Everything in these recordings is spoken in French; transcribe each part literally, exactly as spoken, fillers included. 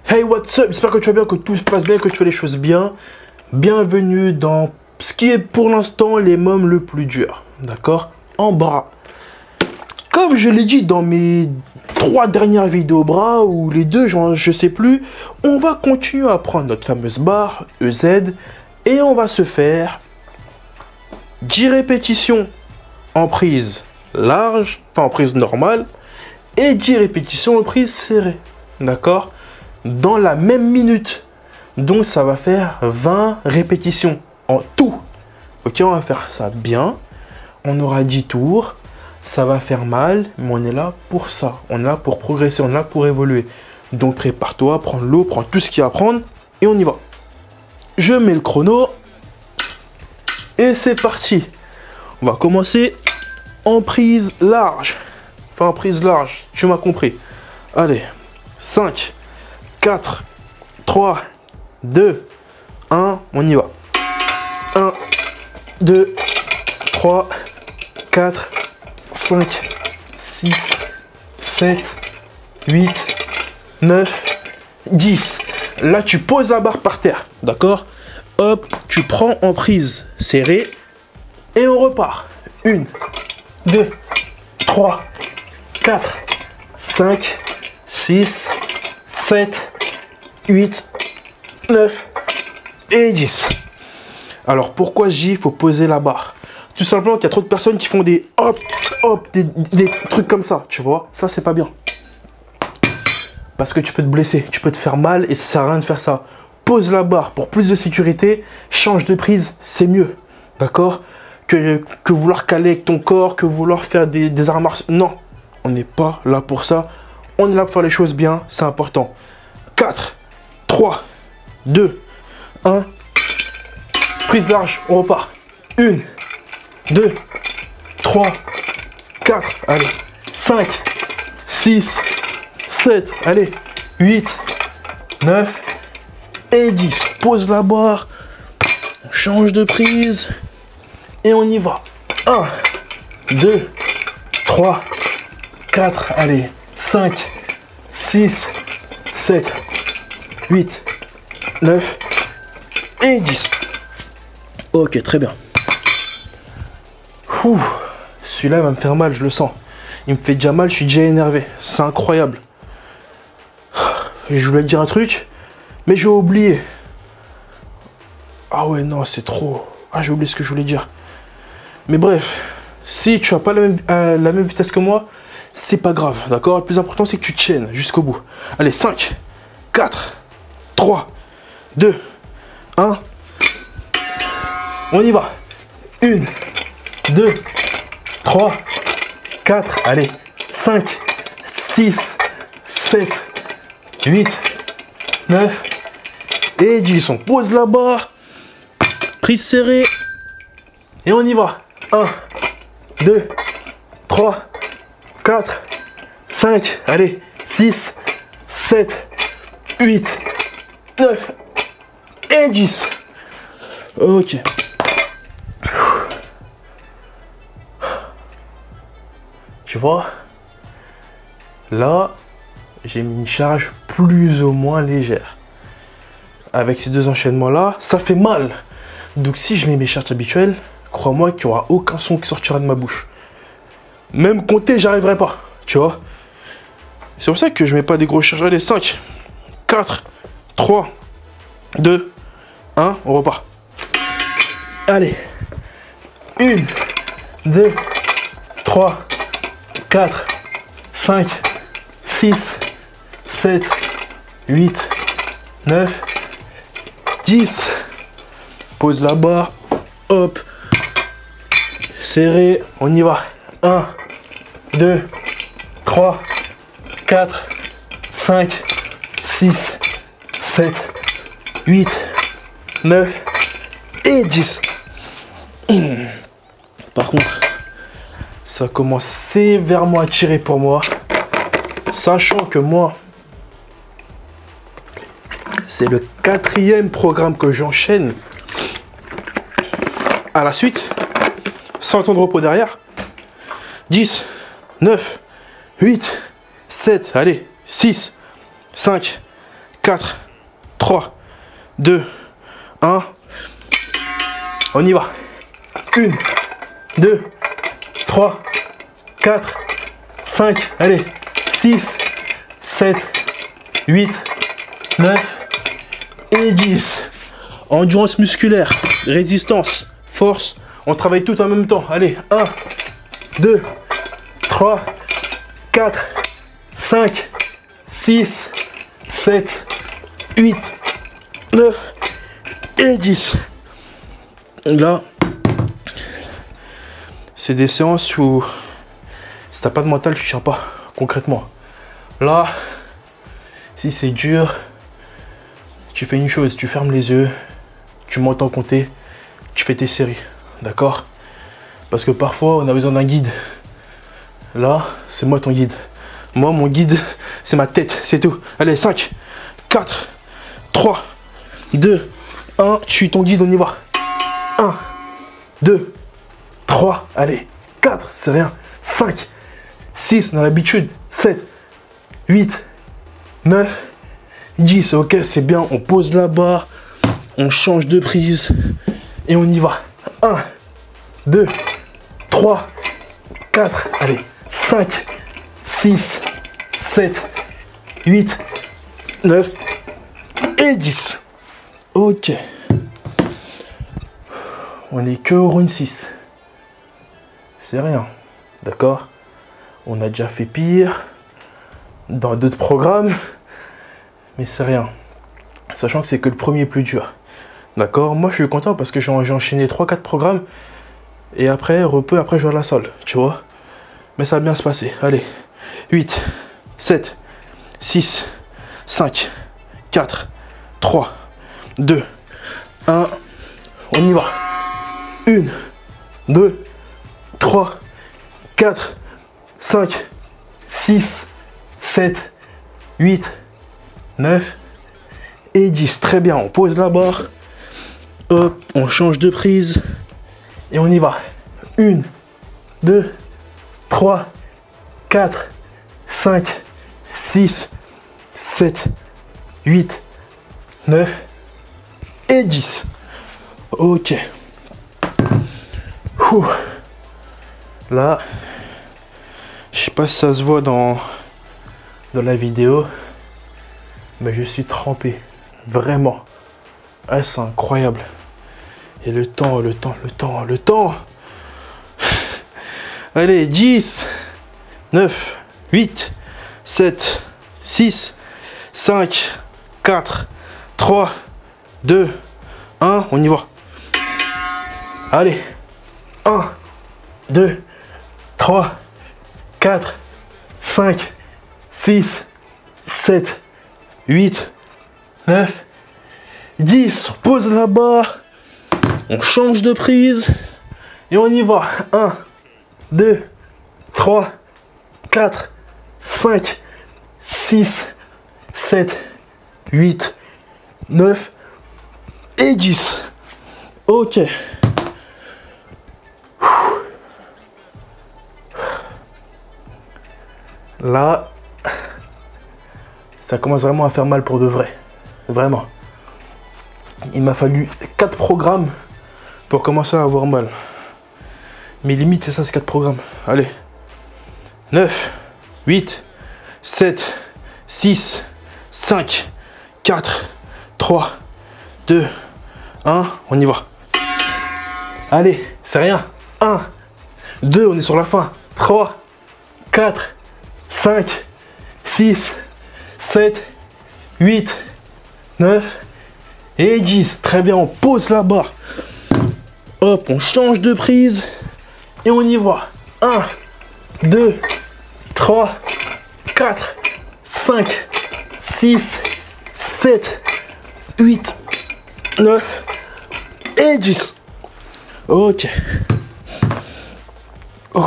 Hey, what's up? J'espère que tu vas bien, que tout se passe bien, que tu fais les choses bien. Bienvenue dans ce qui est pour l'instant les mômes le plus dur. D'accord? En bras. Comme je l'ai dit dans mes trois dernières vidéos bras, ou les deux, genre, je sais plus, on va continuer à prendre notre fameuse barre E Z et on va se faire dix répétitions en prise large, enfin en prise normale, et dix répétitions en prise serrée. D'accord? Dans la même minute. Donc ça va faire vingt répétitions en tout. Ok, on va faire ça bien. On aura dix tours. Ça va faire mal, mais on est là pour ça. On est là pour progresser, on est là pour évoluer. Donc prépare-toi, prends l'eau, prends tout ce qu'il y a à prendre et on y va. Je mets le chrono. Et c'est parti. On va commencer en prise large. Enfin en prise large, tu m'as compris. Allez, cinq, quatre, trois, deux, un, on y va. un, deux, trois, quatre, cinq, six, sept, huit, neuf, dix. Là, tu poses la barre par terre, d'accord? Hop, tu prends en prise serrée et on repart. un, deux, trois, quatre, cinq, six, sept, huit, neuf et dix. Alors pourquoi j'ai dit il faut poser la barre? Tout simplement qu'il y a trop de personnes qui font des hop, hop, des, des trucs comme ça, tu vois. Ça, c'est pas bien. Parce que tu peux te blesser, tu peux te faire mal et ça sert à rien de faire ça. Pose la barre pour plus de sécurité, change de prise, c'est mieux. D'accord? que, que vouloir caler avec ton corps, que vouloir faire des, des arts martiaux. Non, on n'est pas là pour ça. On est là pour faire les choses bien, c'est important. quatre, trois, deux, un. Prise large, on repart. un, deux, trois, quatre, allez, cinq, six, sept, allez, huit, neuf et dix. Pose la barre, on change de prise et on y va. un, deux, trois, quatre, allez, cinq, six, sept, huit, neuf et dix. Ok, très bien. Celui-là, il va me faire mal, je le sens. Il me fait déjà mal, je suis déjà énervé. C'est incroyable. Je voulais te dire un truc, mais j'ai oublié. Ah ouais, non, c'est trop. Ah, j'ai oublié ce que je voulais dire. Mais bref, si tu n'as pas la même, euh, la même vitesse que moi, c'est pas grave, d'accord? Le plus important, c'est que tu tiennes jusqu'au bout. Allez, cinq, quatre, trois, deux, un. On y va. un, deux, trois, quatre, allez, cinq, six, sept, huit, neuf et dix. On pose la barre, prise serrée et on y va. un, deux, trois, quatre, cinq, allez, six, sept, huit, neuf et dix. Ok. Tu vois, là, j'ai mis une charge plus ou moins légère. Avec ces deux enchaînements-là, ça fait mal. Donc si je mets mes charges habituelles, crois-moi qu'il n'y aura aucun son qui sortira de ma bouche. Même compter, j'arriverai pas, tu vois. C'est pour ça que je mets pas des grosses charges. Allez, cinq, quatre, trois, deux, un, on repart. Allez, un, deux, trois, quatre, cinq, six, sept, huit, neuf, dix. Pose la barre. Hop. Serré. On y va. un, deux, trois, quatre, cinq, six, sept, huit, neuf et dix. Par contre, ça commence sévèrement à tirer pour moi. Sachant que moi, c'est le quatrième programme que j'enchaîne à la suite, sans temps de repos derrière. dix, neuf, huit, sept, allez, six, cinq, quatre, trois, deux, un. On y va. un, deux, trois, quatre, cinq, allez, six, sept, huit, neuf et dix. Endurance musculaire, résistance, force. On travaille tout en même temps. Allez, un, deux, trois, quatre, cinq, six, sept, huit, neuf et dix. Là, c'est des séances où si t'as pas de mental, tu tiens pas concrètement. Là, si c'est dur, tu fais une chose, tu fermes les yeux, tu m'entends compter, tu fais tes séries, d'accord? Parce que parfois, on a besoin d'un guide. Là, c'est moi ton guide. Moi, mon guide, c'est ma tête, c'est tout. Allez, cinq, quatre, trois, deux, un, je suis ton guide, on y va. un, deux, trois, allez, quatre, c'est rien. cinq, six, on a l'habitude. sept, huit, neuf, dix, ok, c'est bien. On pose là-bas, on change de prise et on y va. un, deux, trois, quatre, allez, cinq, six, sept, huit, neuf et dix. Ok. On n'est que au round six. C'est rien. D'accord? On a déjà fait pire dans d'autres programmes. Mais c'est rien. Sachant que c'est que le premier plus dur. D'accord? Moi, je suis content parce que j'ai enchaîné trois quatre programmes. Et après, repos, après, je vais à la salle. Tu vois? Mais ça va bien se passer. Allez. huit, sept, six, cinq, quatre, trois, deux, un. On y va. un, deux, trois, quatre, cinq, six, sept, huit, neuf et dix. Très bien, on pose la barre. Hop, on change de prise. Et on y va. un, deux, trois, quatre, cinq, six, sept, huit, neuf et dix. Ok. Ouh. Là, je sais pas si ça se voit dans, dans la vidéo, mais je suis trempé. Vraiment. Ah, c'est incroyable. Et le temps, le temps, le temps, le temps. Allez, dix, neuf, huit, sept, six, cinq, quatre, trois, deux, un. On y va. Allez. un, deux, trois, quatre, cinq, six, sept, huit, neuf, dix. On pose la barre. On change de prise. Et on y va. un, deux, trois, quatre, cinq, six, sept, huit, neuf et dix. Ok. Là, ça commence vraiment à faire mal pour de vrai. Vraiment. Il m'a fallu quatre programmes pour commencer à avoir mal. Mais limite, c'est ça, c'est quatre programmes. Allez. neuf, huit, sept, six, cinq, quatre, trois, deux, un. On y va. Allez, c'est rien. un, deux, on est sur la fin. trois, quatre, cinq, six, sept, huit, neuf et dix. Très bien, on pose la barre. Hop, on change de prise. Et on y va. un, deux, trois, quatre, cinq, six, sept, huit, neuf et dix. Ok. Oh.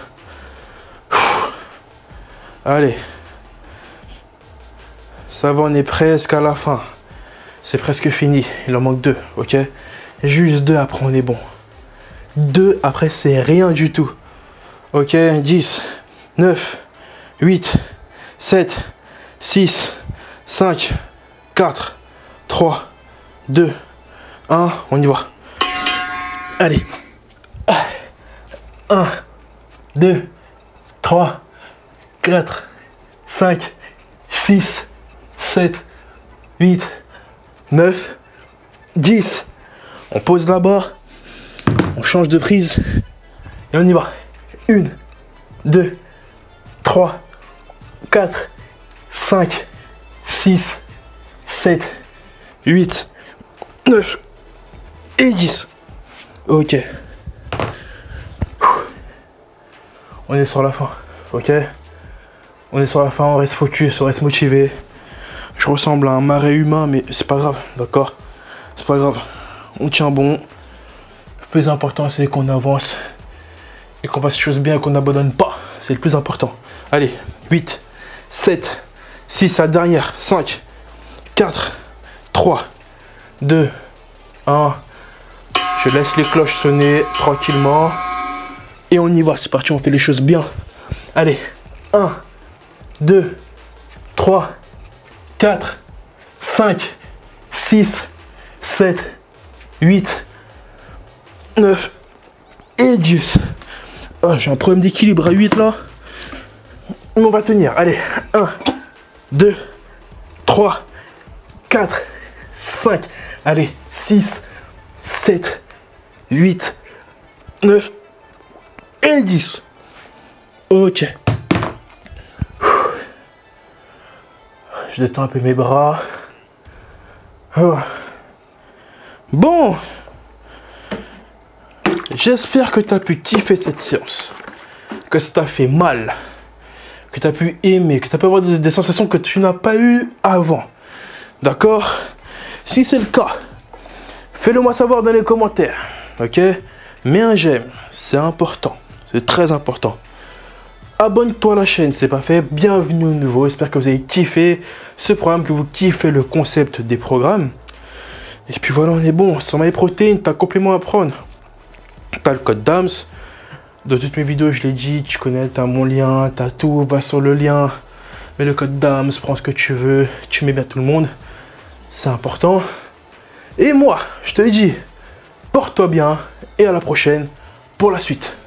Allez. Ça va, on est presque à la fin. C'est presque fini. Il en manque deux, ok? Juste deux, après on est bon. deux, après c'est rien du tout. Ok, dix, neuf, huit, sept, six, cinq, quatre, trois, deux, un. On y va. Allez. un, deux, trois, quatre, cinq, six, sept, huit, neuf, dix. On pose là-bas. On change de prise. Et on y va. un, deux, trois, quatre, cinq, six, sept, huit, neuf et dix. Ok. On est sur la fin. Ok. On est sur la fin, on reste focus, on reste motivé. Je ressemble à un marais humain, mais c'est pas grave, d'accord? C'est pas grave. On tient bon. Le plus important, c'est qu'on avance et qu'on fasse les choses bien et qu'on n'abandonne pas. C'est le plus important. Allez, huit, sept, six, la dernière, cinq, quatre, trois, deux, un. Je laisse les cloches sonner tranquillement. Et on y va, c'est parti, on fait les choses bien. Allez, un, deux, trois, quatre, cinq, six, sept, huit, neuf et dix. Oh, j'ai un problème d'équilibre à huit là. Mais on va tenir. Allez, un, deux, trois, quatre, cinq, allez, six, sept, huit, neuf et dix. Ok. Je détends un peu mes bras. Oh. Bon. J'espère que tu as pu kiffer cette séance. Que ça t'a fait mal. Que tu as pu aimer. Que tu as pu avoir des, des sensations que tu n'as pas eues avant. D'accord? Si c'est le cas, fais-le moi savoir dans les commentaires. Ok? Mets un j'aime. C'est important. C'est très important. Abonne-toi à la chaîne, c'est pas fait. Bienvenue au nouveau. J'espère que vous avez kiffé ce programme, que vous kiffez le concept des programmes. Et puis voilà, on est bon. Sur MyProtein, tu as un complément à prendre. Tu as le code D A M S. Dans toutes mes vidéos, je l'ai dit, tu connais, tu as mon lien, tu as tout. Va sur le lien. Mets le code D A M S, prends ce que tu veux. Tu mets bien tout le monde. C'est important. Et moi, je te dis, porte-toi bien et à la prochaine pour la suite.